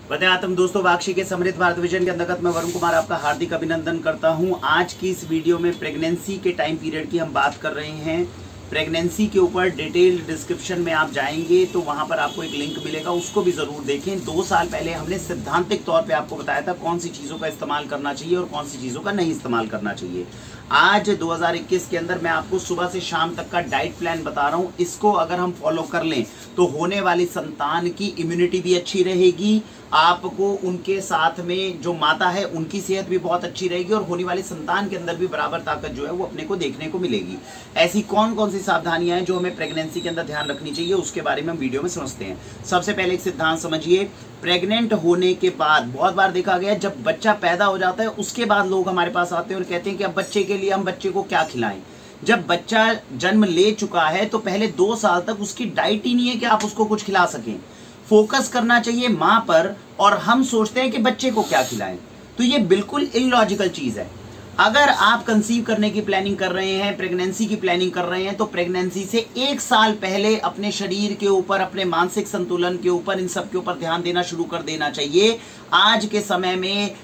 वंदे मातरम दोस्तों, वाक्षी के समृद्ध भारत विजन के अंतर्गत मैं वरुण कुमार आपका हार्दिक अभिनंदन करता हूं। आज की इस वीडियो में प्रेगनेंसी के टाइम पीरियड की हम बात कर रहे हैं। प्रेगनेंसी के ऊपर डिटेल्ड डिस्क्रिप्शन में आप जाएंगे तो वहां पर आपको एक लिंक मिलेगा, उसको भी जरूर देखें। 2 साल पहले हमने सैद्धांतिक तौर पे आपको बताया था कौन सी चीजों का इस्तेमाल करना चाहिए और कौन सी चीजों का नहीं इस्तेमाल करना चाहिए। आज 2021 के अंदर मैं आपको सुबह से शाम तक का डाइट प्लान बता रहा हूं। इसको अगर हम फॉलो कर लें तो होने वाली संतान की इम्यूनिटी भी अच्छी रहेगी, आपको उनके साथ में जो माता है उनकी सेहत भी बहुत अच्छी रहेगी और होने वाली संतान के अंदर भी बराबर ताकत जो है वो अपने को देखने को मिलेगी। ऐसी कौन कौन सी सावधानियां हैं जो हमें प्रेगनेंसी के अंदर ध्यान रखनी चाहिए, उसके बारे में हम वीडियो में समझते हैं। सबसे पहले एक सिद्धांत समझिए। प्रेग्नेंट होने के बाद बहुत बार देखा गया जब बच्चा पैदा हो जाता है उसके बाद लोग हमारे पास आते हैं और कहते हैं कि अब बच्चे के लिए हम बच्चे को क्या खिलाएं। जब बच्चा जन्म ले चुका है तो पहले 2 साल तक उसकी डाइट ही नहीं है कि आप उसको कुछ खिला सकें। फोकस करना चाहिए मां पर और हम सोचते हैं कि बच्चे को क्या खिलाएं, तो ये बिल्कुल इलॉजिकल चीज है। अगर आप कंसीव करने की प्लानिंग कर रहे हैं, प्रेगनेंसी की प्लानिंग कर रहे हैं, तो प्रेगनेंसी से 1 साल पहले अपने शरीर के ऊपर, अपने मानसिक संतुलन के ऊपर, इन सब के ऊपर ध्यान देना शुरू कर देना चाहिए। आज के समय में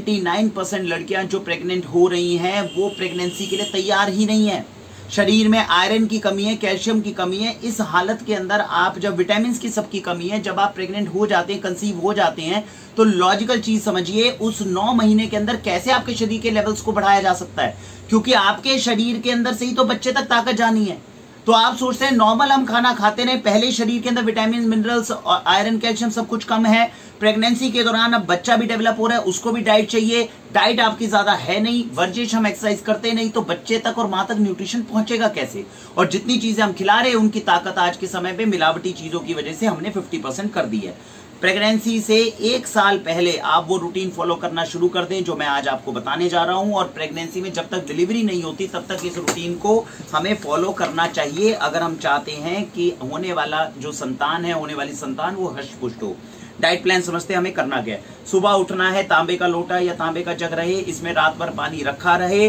99% लड़कियां जो प्रेग्नेंट हो रही हैं वो प्रेगनेंसी के लिए तैयार ही नहीं है। शरीर में आयरन की कमी है, कैल्शियम की कमी है। इस हालत के अंदर आप जब विटामिन की सबकी कमी है, जब आप प्रेग्नेंट हो जाते हैं, कंसीव हो जाते हैं, तो लॉजिकल चीज समझिए उस 9 महीने के अंदर कैसे आपके शरीर के लेवल्स को बढ़ाया जा सकता है, क्योंकि आपके शरीर के अंदर से ही तो बच्चे तक ताकत जानी है। तो आप सोचते हैं नॉर्मल हम खाना खाते रहे, पहले शरीर के अंदर विटामिन, मिनरल्स और आयरन, कैल्शियम सब कुछ कम है। प्रेगनेंसी के दौरान अब बच्चा भी डेवलप हो रहा है, उसको भी डाइट चाहिए। डाइट आपकी ज्यादा है नहीं, वर्जिश हम एक्सरसाइज करते नहीं, तो बच्चे तक और मां तक न्यूट्रिशन पहुंचेगा कैसे? और जितनी चीजें हम खिला रहे हैं उनकी ताकत आज के समय पे मिलावटी चीजों की वजह से हमने 50% कर दी है। प्रेगनेंसी से 1 साल पहले आप वो रूटीन फॉलो करना शुरू कर दें जो मैं आज आपको बताने जा रहा हूं। और प्रेगनेंसी में जब तक डिलीवरी नहीं होती तब तक इस रूटीन को हमें फॉलो करना चाहिए अगर हम चाहते हैं कि होने वाला जो संतान है, होने वाली संतान वो हष्ट पुष्ट हो। डाइट प्लान समझते हैं हमें करना क्या है। सुबह उठना है, तांबे का लोटा या तांबे का जग रहे, इसमें रात भर पानी रखा रहे,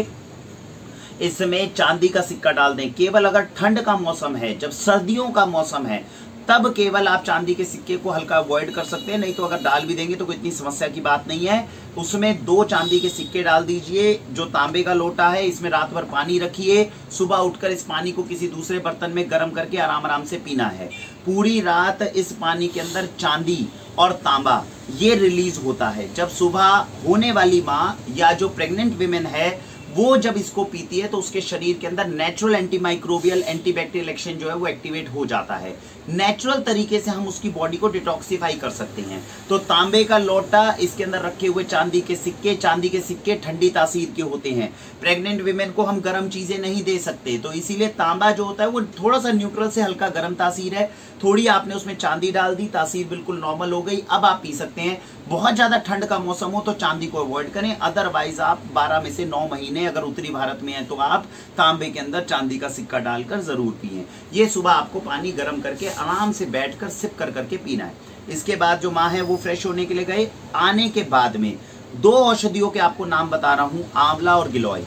इसमें चांदी का सिक्का डाल दें। केवल अगर ठंड का मौसम है, जब सर्दियों का मौसम है, तब केवल आप चांदी के सिक्के को हल्का अवॉइड कर सकते हैं, नहीं तो अगर डाल भी देंगे तो कोई इतनी समस्या की बात नहीं है। उसमें 2 चांदी के सिक्के डाल दीजिए। जो तांबे का लोटा है इसमें रात भर पानी रखिए, सुबह उठकर इस पानी को किसी दूसरे बर्तन में गर्म करके आराम आराम से पीना है। पूरी रात इस पानी के अंदर चांदी और तांबा ये रिलीज होता है। जब सुबह होने वाली माँ या जो प्रेग्नेंट विमेन है वो जब इसको पीती है तो उसके शरीर के अंदर नेचुरल एंटीमाइक्रोबियल, एंटीबैक्टीरियल एक्शन जो है वो एक्टिवेट हो जाता है। नेचुरल तरीके से हम उसकी बॉडी को डिटॉक्सिफाई कर सकते हैं। तो तांबे का लोटा, इसके अंदर रखे हुए चांदी के सिक्के ठंडी तासीर के होते हैं। प्रेग्नेंट विमेन को हम गर्म चीजें नहीं दे सकते, तो इसीलिए तांबा जो होता है वो थोड़ा सा न्यूट्रल से हल्का गर्म तासीर है। थोड़ी आपने उसमें चांदी डाल दी, तासीर बिल्कुल नॉर्मल हो गई। अब आप पी सकते हैं। बहुत ज्यादा ठंड का मौसम हो तो चांदी को अवॉइड करें, अदरवाइज आप 12 में से 9 महीने अगर उत्तरी भारत में है तो आप तांबे के अंदर चांदी का सिक्का डालकर जरूर पिएं। ये सुबह आपको पानी गर्म करके आराम से बैठकर सिप कर करके पीना है। इसके बाद जो माँ है वो फ्रेश होने के लिए गए, आने के बाद में 2 औषधियों के आपको नाम बता रहा हूं, आंवला और गिलोय।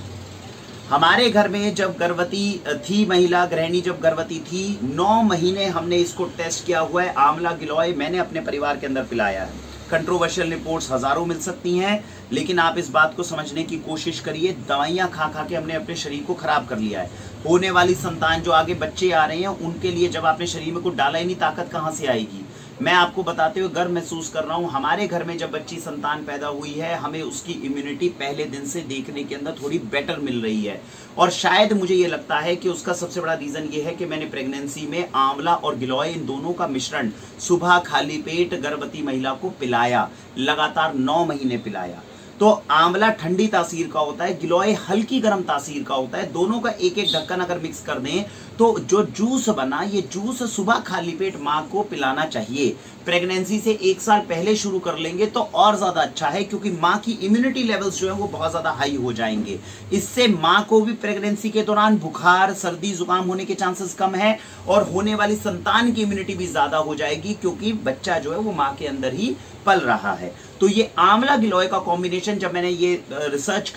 हमारे घर में जब गर्भवती थी महिला, गृहिणी जब गर्भवती थी, 9 महीने हमने इसको टेस्ट किया हुआ है। आंवला गिलोय मैंने अपने परिवार के अंदर पिलाया है। कंट्रोवर्शियल रिपोर्ट्स हजारों मिल सकती हैं, लेकिन आप इस बात को समझने की कोशिश करिए। दवाइयां खा खा के हमने अपने शरीर को खराब कर लिया है। होने वाली संतान, जो आगे बच्चे आ रहे हैं, उनके लिए जब आपने शरीर में कुछ डाला ही नहीं, ताकत कहां से आएगी? मैं आपको बताते हुए गर्व महसूस कर रहा हूं, हमारे घर में जब बच्ची संतान पैदा हुई है, हमें उसकी इम्यूनिटी पहले दिन से देखने के अंदर थोड़ी बेटर मिल रही है। और शायद मुझे ये लगता है कि उसका सबसे बड़ा रीजन ये है कि मैंने प्रेगनेंसी में आंवला और गिलोय, इन दोनों का मिश्रण सुबह खाली पेट गर्भवती महिला को पिलाया, लगातार 9 महीने पिलाया। तो आंवला ठंडी तासीर का होता है, गिलोय हल्की गर्म तासीर का होता है। दोनों का एक एक ढक्कन अगर मिक्स कर दें तो जो जूस बना, ये जूस सुबह खाली पेट मां को पिलाना चाहिए। प्रेगनेंसी से 1 साल पहले शुरू कर लेंगे तो और ज्यादा अच्छा है, क्योंकि मां की इम्यूनिटी लेवल्स जो है वो बहुत ज्यादा हाई हो जाएंगे। इससे मां को भी प्रेगनेंसी के दौरान बुखार, सर्दी, जुकाम होने के चांसेस कम है और होने वाली संतान की इम्यूनिटी भी ज्यादा हो जाएगी, क्योंकि बच्चा जो है वो मां के अंदर ही पल रहा है। तो ये आंवला गिलोय का कॉम्बिनेशन जब मैंने ये रिसर्च करी,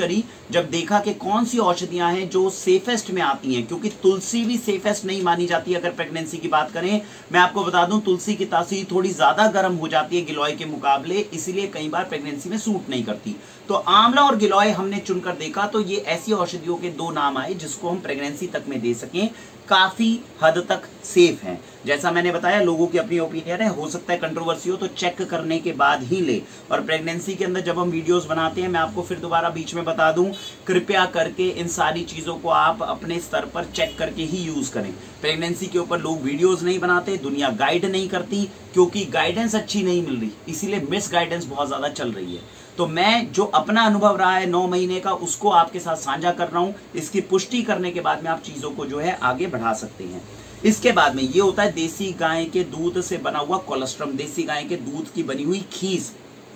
जब देखा कि कौन सी औषधियां हैं जो सेफेस्ट में आती हैं, क्योंकि तुलसी भी सेफेस्ट नहीं मानी जाती अगर प्रेगनेंसी की बात करें। मैं आपको बता दूं तुलसी की तासीर थोड़ी ज्यादा गर्म हो जाती है गिलोय के मुकाबले, इसलिए कई बार प्रेगनेंसी में सूट नहीं करती। तो आंवला और गिलोय हमने चुनकर देखा तो ये ऐसी औषधियों के दो नाम आए जिसको हम प्रेगनेंसी तक में दे सकें, काफी हद तक सेफ हैं। जैसा मैंने बताया लोगों की अपनी ओपिनियन है, हो सकता है कंट्रोवर्सी हो तो चेक करने के बाद ही ले। और प्रेगनेंसी के अंदर जब हम वीडियोस बनाते हैं, मैं आपको फिर दोबारा बीच में बता दूं, कृपया करके इन सारी चीजों को आप अपने स्तर पर चेक करके ही यूज करें। प्रेगनेंसी के ऊपर लोग वीडियोस नहीं बनाते, दुनिया गाइड नहीं करती, क्योंकि गाइडेंस अच्छी नहीं मिल रही, इसीलिए मिस गाइडेंस बहुत ज्यादा चल रही है। तो मैं जो अपना अनुभव रहा है 9 महीने का उसको आपके साथ साझा कर रहा हूं। इसकी पुष्टि करने के बाद में आप चीजों को जो है आगे बढ़ा सकते हैं। इसके बाद में ये होता है देसी गाय के दूध से बना हुआ कोलेस्ट्रम, देसी गाय के दूध की बनी हुई खीस।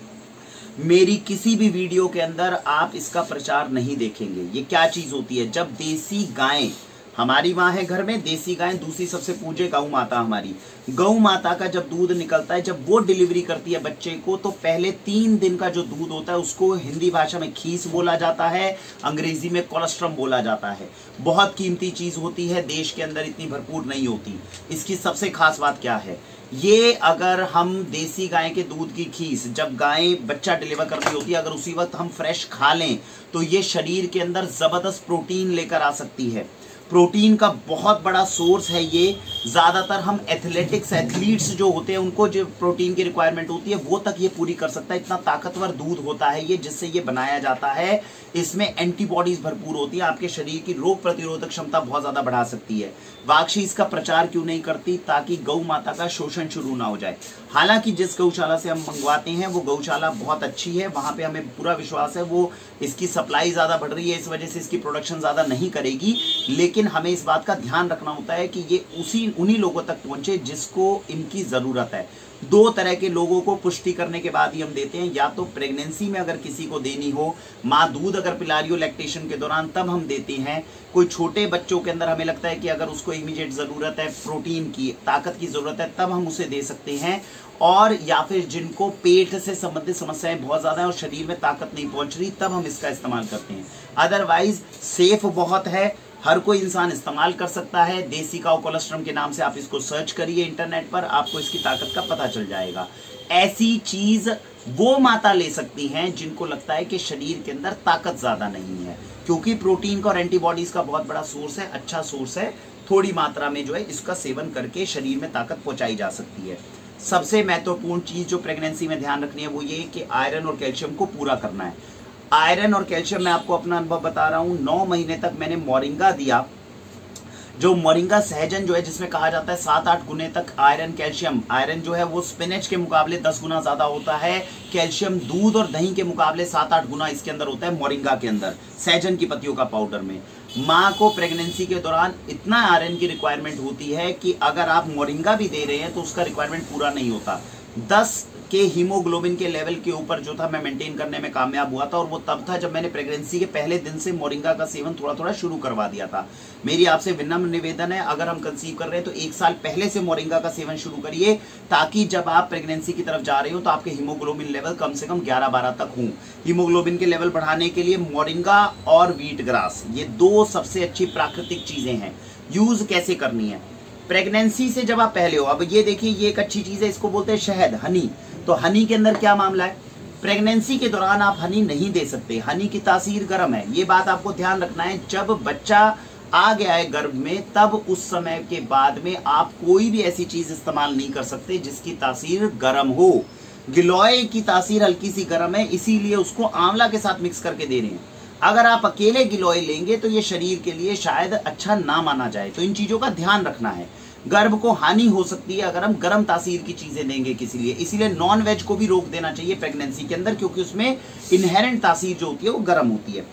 मेरी किसी भी वीडियो के अंदर आप इसका प्रचार नहीं देखेंगे। ये क्या चीज होती है? जब देसी गाय हमारी माँ है घर में, देसी गाय, दूसरी सबसे पूज्य गौ माता हमारी, गौ माता का जब दूध निकलता है, जब वो डिलीवरी करती है बच्चे को, तो पहले 3 दिन का जो दूध होता है उसको हिंदी भाषा में खीस बोला जाता है, अंग्रेजी में कोलेस्ट्रम बोला जाता है। बहुत कीमती चीज होती है, देश के अंदर इतनी भरपूर नहीं होती। इसकी सबसे खास बात क्या है? ये अगर हम देसी गाय के दूध की खीस, जब गाय बच्चा डिलीवर कर रही होती है, अगर उसी वक्त हम फ्रेश खा लें तो ये शरीर के अंदर जबरदस्त प्रोटीन लेकर आ सकती है। प्रोटीन का बहुत बड़ा सोर्स है ये। ज्यादातर हम एथलीट्स जो होते हैं उनको जो प्रोटीन की रिक्वायरमेंट होती है वो तक ये पूरी कर सकता है। इतना ताकतवर दूध होता है ये, जिससे ये बनाया जाता है। इसमें एंटीबॉडीज भरपूर होती है, आपके शरीर की रोग प्रतिरोधक क्षमता बहुत ज्यादा बढ़ा सकती है। वाक्षी इसका प्रचार क्यों नहीं करती? ताकि गौ माता का शोषण शुरू ना हो जाए। हालांकि जिस गौशाला से हम मंगवाते हैं वो गौशाला बहुत अच्छी है, वहां पे हमें पूरा विश्वास है वो इसकी सप्लाई ज्यादा बढ़ रही है, इस वजह से इसकी प्रोडक्शन ज्यादा नहीं करेगी। लेकिन हमें इस बात का ध्यान रखना होता है कि ये उन्हीं लोगों तक पहुंचे जिसको इनकी जरूरत है। 2 तरह के लोगों को पुष्टि करने के बाद ही हम देते हैं। या तो प्रेगनेंसी में अगर किसी को देनी हो, माँ दूध अगर पिला रही हो लैक्टेशन के दौरान, तब हम देते हैं। कोई छोटे बच्चों के अंदर हमें लगता है कि अगर उसको इमीडिएट जरूरत है, प्रोटीन की, ताकत की जरूरत है, तब हम उसे दे सकते हैं। और या फिर जिनको पेट से संबंधित समस्याएं बहुत ज्यादा है और शरीर में ताकत नहीं पहुंच रही, तब हम इसका इस्तेमाल करते हैं। अदरवाइज सेफ बहुत है, हर कोई इंसान इस्तेमाल कर सकता है। देसी काऊ कोलेस्ट्रम के नाम से आप इसको सर्च करिए इंटरनेट पर, आपको इसकी ताकत का पता चल जाएगा। ऐसी चीज वो माता ले सकती हैं जिनको लगता है कि शरीर के अंदर ताकत ज्यादा नहीं है, क्योंकि प्रोटीन का और एंटीबॉडीज का बहुत बड़ा सोर्स है, अच्छा सोर्स है। थोड़ी मात्रा में जो है इसका सेवन करके शरीर में ताकत पहुंचाई जा सकती है। सबसे महत्वपूर्ण चीज जो प्रेगनेंसी में ध्यान रखनी है वो ये कि आयरन और कैल्शियम को पूरा करना है। आयरन और कैल्शियम मैं आपको अपना अनुभव बता रहा हूं। 9 महीने तक मैंने मोरिंगा दिया, जो मोरिंगा सहजन जो है, जिसमें कहा जाता है 7-8 गुने तक आयरन कैल्शियम। आयरन जो है वो स्पिनच के मुकाबले 10 गुना ज्यादा होता है। कैल्शियम दूध और दही के मुकाबले 7-8 गुना इसके अंदर होता है, मोरिंगा के अंदर, सहजन की पत्तियों का पाउडर में। माँ को प्रेगनेंसी के दौरान इतना आयरन की रिक्वायरमेंट होती है कि अगर आप मोरिंगा भी दे रहे हैं तो उसका रिक्वायरमेंट पूरा नहीं होता। 10 के हीमोग्लोबिन के लेवल के ऊपर जो था मैं मेंटेन करने में कामयाब हुआ था, और वो तब था जब मैंने प्रेगनेंसी के पहले दिन से मोरिंगा का सेवन थोड़ा थोड़ा शुरू करवा दिया था। मेरी आपसे विनम्र निवेदन है, अगर हम कंसीव कर रहे हैं तो 1 साल पहले से मोरिंगा का सेवन शुरू करिए, ताकि जब आप प्रेगनेंसी की तरफ जा रहे हो तो आपके हीमोग्लोबिन लेवल कम से कम 11-12 तक हों। हीमोग्लोबिन के लेवल बढ़ाने के लिए मोरिंगा और व्हीट ग्रास, ये 2 सबसे अच्छी प्राकृतिक चीजें हैं। यूज कैसे करनी है? प्रेगनेंसी से जब आप पहले हो, अब ये देखिए ये एक अच्छी चीज है, इसको बोलते हैं शहद, हनी। तो हनी के अंदर क्या मामला है? प्रेगनेंसी के दौरान आप हनी नहीं दे सकते, हनी की तासीर गर्म है, ये बात आपको ध्यान रखना है। जब बच्चा आ गया है गर्भ में, तब उस समय के बाद में आप कोई भी ऐसी चीज इस्तेमाल नहीं कर सकते जिसकी तासीर गर्म हो। गिलोय की तासीर हल्की सी गर्म है, इसीलिए उसको आंवला के साथ मिक्स करके दे रहे हैं। अगर आप अकेले गिलोय लेंगे तो ये शरीर के लिए शायद अच्छा ना माना जाए, तो इन चीजों का ध्यान रखना है। गर्भ को हानि हो सकती है अगर हम गर्म तासीर की चीजें देंगे किसी लिए, इसीलिए नॉन वेज को भी रोक देना चाहिए प्रेगनेंसी के अंदर, क्योंकि उसमें इनहेरेंट तासीर जो होती है वो गर्म होती है।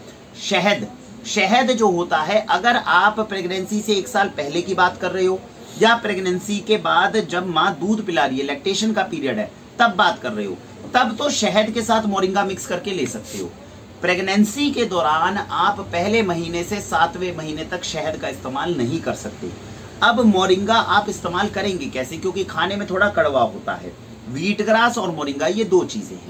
शहद जो होता है, अगर आप प्रेगनेंसी से 1 साल पहले की बात कर रहे हो या प्रेगनेंसी के बाद जब माँ दूध पिला रही है, लैक्टेशन का पीरियड है, तब बात कर रहे हो, तब तो शहद के साथ मोरिंगा मिक्स करके ले सकते हो। प्रेगनेंसी के दौरान आप पहले महीने से 7वें महीने तक शहद का इस्तेमाल नहीं कर सकते। अब मोरिंगा आप इस्तेमाल करेंगे कैसे? क्योंकि खाने में थोड़ा कड़वा होता है। व्हीट ग्रास और मोरिंगा ये 2 चीजें हैं।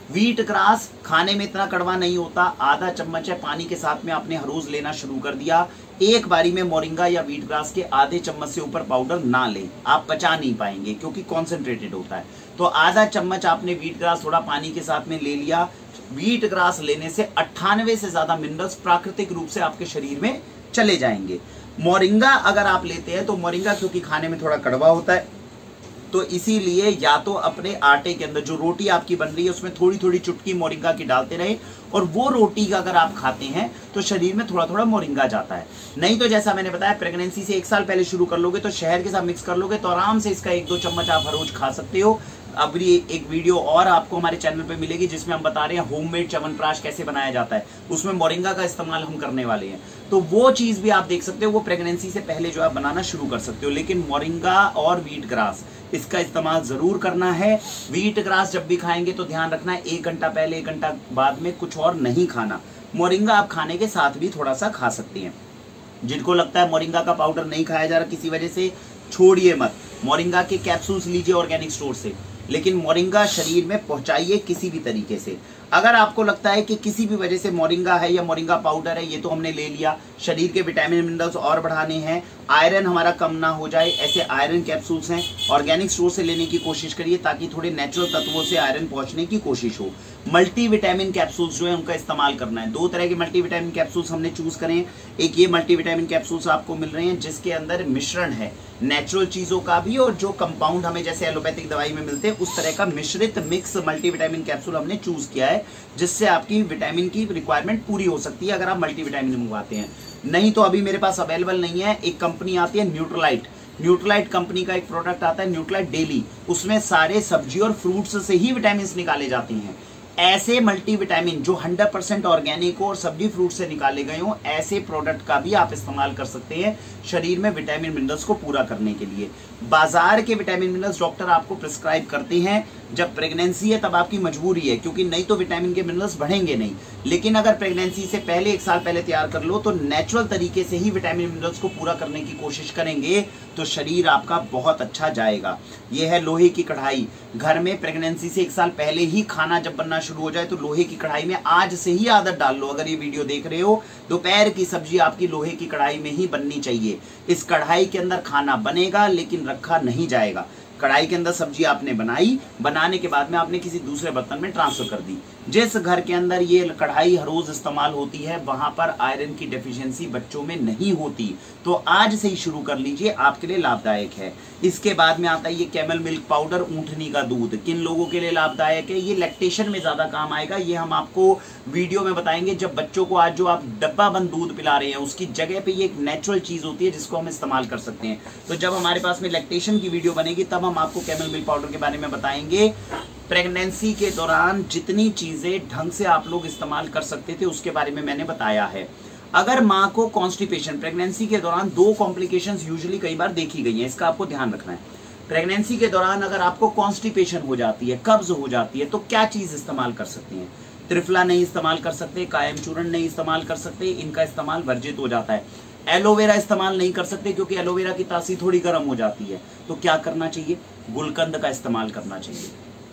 व्हीट ग्रास खाने में इतना कड़वा नहीं होता, आधा चम्मच है, पानी के साथ में आपने हर रोज लेना शुरू कर दिया। एक बारी में मोरिंगा या व्हीट ग्रास के आधे चम्मच से ऊपर पाउडर ना लें, आप पचा नहीं पाएंगे क्योंकि कॉन्सेंट्रेटेड होता है। तो आधा चम्मच आपने व्हीट ग्रास थोड़ा पानी के साथ में ले लिया। व्हीट ग्रास लेने से 98 से ज्यादा मिनरल्स प्राकृतिक रूप से आपके शरीर में चले जाएंगे। मोरिंगा अगर आप लेते हैं तो मोरिंगा क्योंकि खाने में थोड़ा कड़वा होता है, तो इसीलिए या तो अपने आटे के अंदर जो रोटी आपकी बन रही है उसमें थोड़ी थोड़ी चुटकी मोरिंगा की डालते रहे, और वो रोटी अगर आप खाते हैं तो शरीर में थोड़ा थोड़ा मोरिंगा जाता है। नहीं तो जैसा मैंने बताया, प्रेगनेंसी से 1 साल पहले शुरू कर लोगे तो शहद के साथ मिक्स कर लोगे तो आराम से इसका 1-2 चम्मच आप हर रोज खा सकते हो। अब ये एक वीडियो और आपको हमारे चैनल पे मिलेगी जिसमें हम बता रहे हैं होममेड च्यवनप्राश कैसे बनाया जाता है, उसमें मोरिंगा का इस्तेमाल हम करने वाले हैं। तो वो चीज भी आप देख सकते हो, वो प्रेगनेंसी से पहले जो आप बनाना शुरू कर सकते हो। लेकिन मोरिंगा और व्हीट ग्रास इसका इस्तेमाल जरूर करना है। व्हीट ग्रास जब भी खाएंगे तो ध्यान रखना है 1 घंटा पहले 1 घंटा बाद में कुछ और नहीं खाना। मोरिंगा आप खाने के साथ भी थोड़ा सा खा सकती हैं। जिनको लगता है मोरिंगा का पाउडर नहीं खाया जा रहा किसी वजह से, छोड़िए मत, मोरिंगा के कैप्सूल्स लीजिए ऑर्गेनिक स्टोर से, लेकिन मोरिंगा शरीर में पहुंचाइए किसी भी तरीके से। अगर आपको लगता है कि किसी भी वजह से मोरिंगा है या मोरिंगा पाउडर है, ये तो हमने ले लिया, शरीर के विटामिन मिनरल्स और बढ़ाने हैं, आयरन हमारा कम ना हो जाए, ऐसे आयरन कैप्सूल्स हैं, ऑर्गेनिक स्टोर से लेने की कोशिश करिए ताकि थोड़े नेचुरल तत्वों से आयरन पहुंचने की कोशिश हो। मल्टीविटामिन कैप्सूल्स जो है उनका इस्तेमाल करना है। 2 तरह के मल्टीविटामिन कैप्सूल्स हमने चूज करें। एक ये मल्टीविटामिन कैप्सूल्स आपको मिल रहे हैं जिसके अंदर मिश्रण है नेचुरल चीजों का भी और जो कंपाउंड हमें जैसे एलोपैथिक दवाई में मिलते हैं उस तरह का मिश्रित मिक्स मल्टीविटामिन कैप्सूल हमने चूज किया है, जिससे आपकी विटामिन की रिक्वायरमेंट पूरी हो सकती है अगर आप मल्टीविटामिन मंगवाते हैं। नहीं तो अभी मेरे पास अवेलेबल नहीं है। एक कंपनी आती है न्यूट्रलाइट कंपनी का एक प्रोडक्ट आता है न्यूट्रलाइट डेली, उसमें सारे सब्जी और फ्रूट्स से ही विटामिन निकाले जाते हैं। ऐसे मल्टीविटामिन जो 100% ऑर्गेनिक हो और सब्जी फ्रूट से निकाले गए हो, ऐसे प्रोडक्ट का भी आप इस्तेमाल कर सकते हैं शरीर में विटामिन मिनरल्स को पूरा करने के लिए। बाजार के विटामिन मिनरल्स डॉक्टर आपको प्रिस्क्राइब करते हैं जब प्रेगनेंसी है, तब आपकी मजबूरी है क्योंकि नहीं तो विटामिन के मिनरल्स बढ़ेंगे नहीं। लेकिन अगर प्रेगनेंसी से पहले 1 साल पहले तैयार कर लो तो नेचुरल तरीके से ही विटामिन मिनरल्स को पूरा करने की कोशिश करेंगे तो शरीर आपका बहुत अच्छा जाएगा। यह है लोहे की कढ़ाई। घर में प्रेगनेंसी से 1 साल पहले ही खाना जब बनना शुरू हो जाए तो लोहे की कढ़ाई में आज से ही आदत डाल लो। अगर ये वीडियो देख रहे हो, दोपहर की सब्जी आपकी लोहे की कढ़ाई में ही बननी चाहिए। इस कढ़ाई के अंदर खाना बनेगा लेकिन रखा नहीं जाएगा। कढ़ाई के अंदर सब्जी आपने बनाई, बनाने के बाद में आपने किसी दूसरे बर्तन में ट्रांसफर कर दी। जिस घर के अंदर ये कढ़ाई हर रोज इस्तेमाल होती है वहां पर आयरन की डेफिशिएंसी बच्चों में नहीं होती, तो आज से ही शुरू कर लीजिए, आपके लिए लाभदायक है। इसके बाद में आता है ये कैमल मिल्क पाउडर, ऊंटनी का दूध। किन लोगों के लिए लाभदायक है? ये लैक्टेशन में ज्यादा काम आएगा। ये हम आपको वीडियो में बताएंगे। जब बच्चों को आज जो आप डब्बा बंद दूध पिला रहे हैं उसकी जगह पे ये एक नेचुरल चीज होती है जिसको हम इस्तेमाल कर सकते हैं। तो जब हमारे पास में लैक्टेशन की वीडियो बनेगी तब हम आपको कैमल मिल्क पाउडर के बारे में बताएंगे। प्रेगनेंसी के दौरान जितनी चीजें ढंग से आप लोग इस्तेमाल कर सकते थे उसके बारे में मैंने बताया है। अगर माँ को कॉन्स्टिपेशन, प्रेगनेंसी के दौरान 2 कॉम्प्लिकेशंस यूजुअली कई बार देखी गई हैं, इसका आपको ध्यान रखना है। प्रेगनेंसी के दौरान अगर आपको कॉन्स्टिपेशन हो जाती है, कब्ज हो जाती है, तो क्या चीज इस्तेमाल कर सकती हैं? त्रिफला नहीं इस्तेमाल कर सकते, कायम चूर्ण नहीं इस्तेमाल कर सकते, इनका इस्तेमाल वर्जित हो जाता है। एलोवेरा इस्तेमाल नहीं कर सकते क्योंकि एलोवेरा की तासीर थोड़ी गर्म हो जाती है। तो क्या करना चाहिए? गुलकंद का इस्तेमाल करना चाहिए।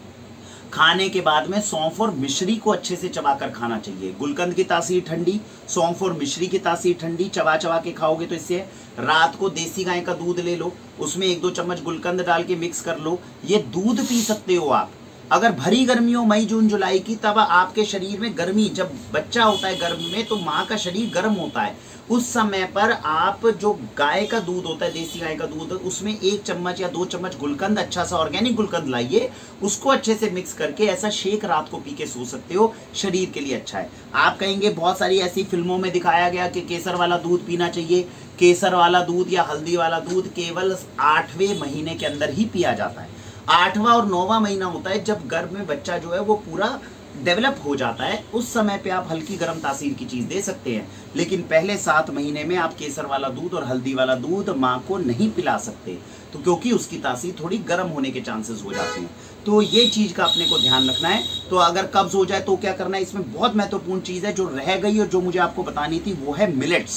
खाने के बाद में सौंफ और मिश्री को अच्छे से चबाकर खाना चाहिए। गुलकंद की तासीर ठंडी, सौंफ और मिश्री की तासीर ठंडी, चबा चबा के खाओगे तो इससे रात को देसी गाय का दूध ले लो, उसमें 1-2 चम्मच गुलकंद डाल के मिक्स कर लो। ये दूध पी सकते हो आप। अगर भरी गर्मी हो मई जून जुलाई की, तब आपके शरीर में गर्मी, जब बच्चा होता है गर्भ में तो माँ का शरीर गर्म होता है, उस समय पर आप जो गाय का दूध होता है, देसी गाय का दूध, उसमें 1 चम्मच या 2 चम्मच गुलकंद, अच्छा सा ऑर्गेनिक गुलकंद लाइए, उसको अच्छे से मिक्स करके ऐसा शेक रात को पी के सो सकते हो। शरीर के लिए अच्छा है। आप कहेंगे बहुत सारी ऐसी फिल्मों में दिखाया गया कि केसर वाला दूध पीना चाहिए। केसर वाला दूध या हल्दी वाला दूध केवल 8वें महीने के अंदर ही पिया जाता है। 8वां और 9वां महीना होता है जब गर्भ में बच्चा जो है वो पूरा डेवलप हो जाता है, उस समय पे आप हल्की गर्म तासीर की चीज दे सकते हैं। लेकिन पहले 7 महीने में आप केसर वाला दूध और हल्दी वाला दूध माँ को नहीं पिला सकते, तो क्योंकि उसकी तासीर थोड़ी गर्म होने के चांसेस हो जाते हैं। तो ये चीज का अपने को ध्यान रखना है। तो अगर कब्ज हो जाए तो क्या करना है? इसमें बहुत महत्वपूर्ण चीज है जो रह गई और जो मुझे आपको बतानी थी, वो है मिलेट्स।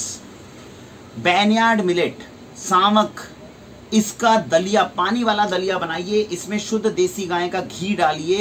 बैनयार्ड मिलेट, सामक, इसका दलिया, पानी वाला दलिया बनाइए, इसमें शुद्ध देसी गाय का घी डालिए,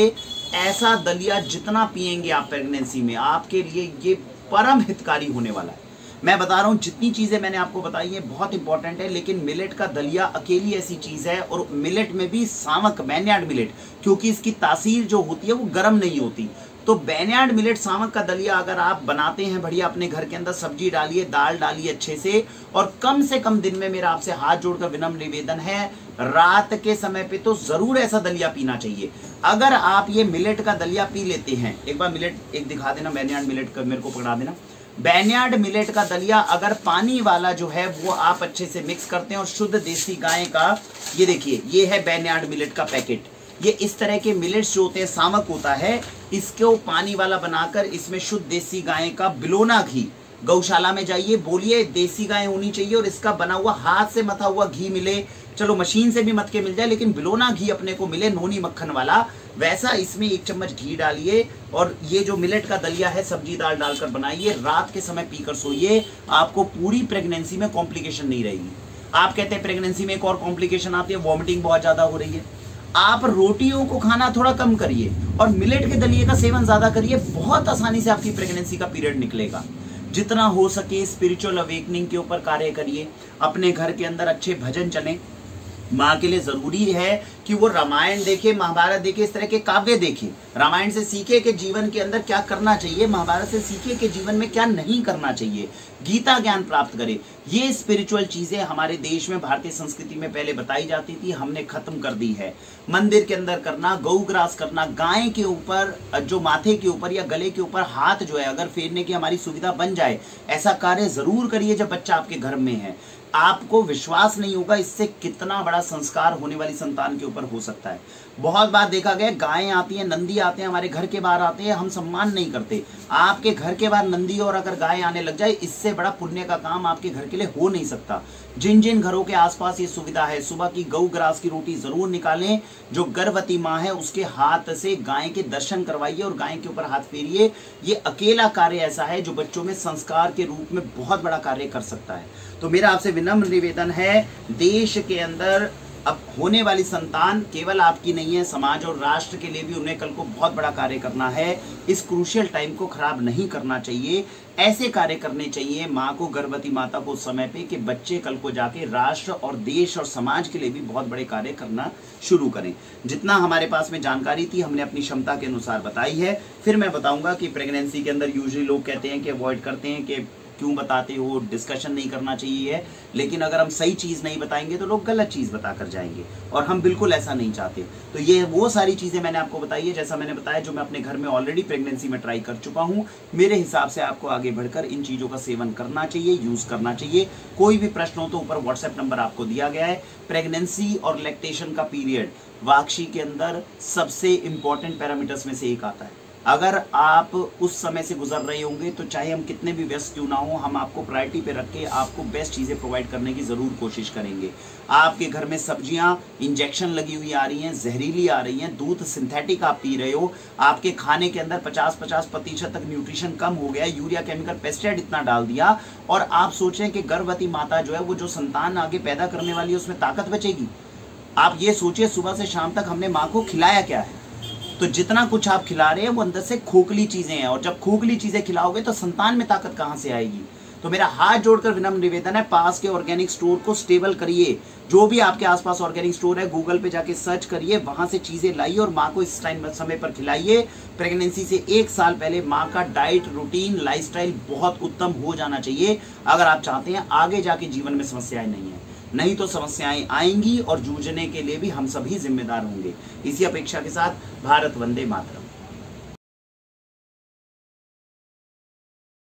ऐसा दलिया जितना पिएंगे आप प्रेगनेंसी में, आपके लिए ये परम हितकारी होने वाला है। मैं बता रहा हूं, जितनी चीजें मैंने आपको बताई है बहुत इंपॉर्टेंट है, लेकिन मिलेट का दलिया अकेली ऐसी चीज है, और मिलेट में भी सामक बैनयार्ड मिलेट, क्योंकि इसकी तासीर जो होती है वो गर्म नहीं होती। तो बैनयार्ड मिलेट सामक का दलिया अगर आप बनाते हैं बढ़िया, अपने घर के अंदर सब्जी डालिए, दाल डालिए अच्छे से, और कम से कम दिन में मेरा आपसे हाथ जोड़कर विनम्र निवेदन है, रात के समय पे तो जरूर ऐसा दलिया पीना चाहिए। अगर आप ये मिलेट का दलिया पी लेते हैं, एक बार मिलेट एक दिखा देना, बैनयार्ड मिलेट का मेरे को पकड़ा देना। बैनयार्ड मिलेट का दलिया अगर पानी वाला जो है वो आप अच्छे से मिक्स करते हैं, और शुद्ध देसी गाय का, ये देखिए ये है बैनयार्ड मिलेट का पैकेट। ये इस तरह के मिलेट्स जो होते हैं, सामक होता है, इसको पानी वाला बनाकर इसमें शुद्ध देसी गाय का बिलोना घी, गौशाला में जाइए बोलिए देसी गाय होनी चाहिए और इसका बना हुआ हाथ से मथा हुआ घी मिले, चलो मशीन से भी मत के मिल जाए, लेकिन बिलोना घी अपने को मिले, नोनी मक्खन वाला, वैसा इसमें 1 चम्मच घी डालिए, और ये जो मिलेट का दलिया है सब्जी दाल डालकर बनाइए, रात के समय पीकर सोइए, आपको पूरी प्रेगनेंसी में कॉम्प्लिकेशन नहीं रहेगी। आप कहते हैं प्रेगनेंसी में एक और कॉम्प्लिकेशन आती है, वॉमिटिंग बहुत ज्यादा हो रही है, आप रोटियों को खाना थोड़ा कम करिए और मिलेट के दलिए का सेवन ज्यादा करिए, बहुत आसानी से आपकी प्रेगनेंसी का पीरियड निकलेगा। जितना हो सके स्पिरिचुअल अवेकनिंग के ऊपर कार्य करिए, अपने घर के अंदर अच्छे भजन चलें, माँ के लिए जरूरी है कि वो रामायण देखे, महाभारत देखे, इस तरह के काव्य देखे, रामायण से सीखे कि जीवन के अंदर क्या करना चाहिए, महाभारत से सीखे कि जीवन में क्या नहीं करना चाहिए, गीता ज्ञान प्राप्त करे। ये स्पिरिचुअल चीजें हमारे देश में भारतीय संस्कृति में पहले बताई जाती थी, हमने खत्म कर दी है। मंदिर के अंदर करना, गौग्रास करना, गाय के ऊपर जो माथे के ऊपर या गले के ऊपर हाथ जो है अगर फेरने की हमारी सुविधा बन जाए, ऐसा कार्य जरूर करिए जब बच्चा आपके घर में है। आपको विश्वास नहीं होगा इससे कितना बड़ा संस्कार होने वाली संतान के ऊपर हो सकता है। बहुत बार देखा गया, गायें आती हैं, नंदी आते हैं, हमारे घर के बाहर आते हैं, हम सम्मान नहीं करते। आपके घर के बाहर नंदी और अगर गाय आने लग जाए, इससे बड़ा पुण्य का काम आपके घर के लिए हो नहीं सकता। जिन जिन घरों के आसपास ये सुविधा है, सुबह की गौ ग्रास की रोटी जरूर निकालें, जो गर्भवती माँ है उसके हाथ से गाय के दर्शन करवाइए और गाय के ऊपर हाथ फेरिए। ये अकेला कार्य ऐसा है जो बच्चों में संस्कार के रूप में बहुत बड़ा कार्य कर सकता है। तो मेरा आपसे विनम्र निवेदन है, देश के अंदर अब होने वाली संतान केवल आपकी नहीं है, समाज और राष्ट्र के लिए भी उन्हें कल को बहुत बड़ा कार्य करना है। इस क्रूशियल टाइम को खराब नहीं करना चाहिए, ऐसे कार्य करने चाहिए माँ को, गर्भवती माता को उस समय पे कि बच्चे कल को जाके राष्ट्र और देश और समाज के लिए भी बहुत बड़े कार्य करना शुरू करें। जितना हमारे पास में जानकारी थी हमने अपनी क्षमता के अनुसार बताई है। फिर मैं बताऊंगा कि प्रेगनेंसी के अंदर यूजुअली लोग कहते हैं कि अवॉइड करते हैं कि क्यों बताते हो, डिस्कशन नहीं करना चाहिए, लेकिन अगर हम सही चीज नहीं बताएंगे तो लोग गलत चीज बताकर जाएंगे, और हम बिल्कुल ऐसा नहीं चाहते। तो ये वो सारी चीजें मैंने आपको बताई है, जैसा मैंने बताया, जो मैं अपने घर में ऑलरेडी प्रेगनेंसी में ट्राई कर चुका हूं। मेरे हिसाब से आपको आगे बढ़कर इन चीजों का सेवन करना चाहिए, यूज करना चाहिए। कोई भी प्रश्न हो तो ऊपर व्हाट्सएप नंबर आपको दिया गया है। प्रेगनेंसी और लैक्टेशन का पीरियड वाक्षी के अंदर सबसे इंपॉर्टेंट पैरामीटर्स में से एक आता है। अगर आप उस समय से गुजर रहे होंगे तो चाहे हम कितने भी व्यस्त क्यों ना हो, हम आपको प्रायोरिटी पे रख के आपको बेस्ट चीजें प्रोवाइड करने की जरूर कोशिश करेंगे। आपके घर में सब्जियां इंजेक्शन लगी हुई आ रही हैं, जहरीली आ रही हैं, दूध सिंथेटिक आप पी रहे हो, आपके खाने के अंदर 50-50% तक न्यूट्रिशन कम हो गया, यूरिया केमिकल पेस्टिसाइड इतना डाल दिया, और आप सोचें कि गर्भवती माता जो है वो जो संतान आगे पैदा करने वाली है उसमें ताकत बचेगी। आप ये सोचिए सुबह से शाम तक हमने माँ को खिलाया क्या है। तो जितना कुछ आप खिला रहे हैं वो अंदर से खोखली चीजें हैं, और जब खोखली चीजें खिलाओगे तो संतान में ताकत कहां से आएगी। तो मेरा हाथ जोड़कर विनम्र निवेदन है, पास के ऑर्गेनिक स्टोर को स्टेबल करिए। जो भी आपके आसपास ऑर्गेनिक स्टोर है गूगल पे जाके सर्च करिए, वहां से चीजें लाइए और माँ को इस टाइम समय पर खिलाइए। प्रेगनेंसी से 1 साल पहले माँ का डाइट रूटीन लाइफस्टाइल बहुत उत्तम हो जाना चाहिए, अगर आप चाहते हैं आगे जाके जीवन में समस्याएं नहीं है। नहीं तो समस्याएं आएंगी और जूझने के लिए भी हम सभी जिम्मेदार होंगे। इसी अपेक्षा के साथ भारत वंदे मातरम।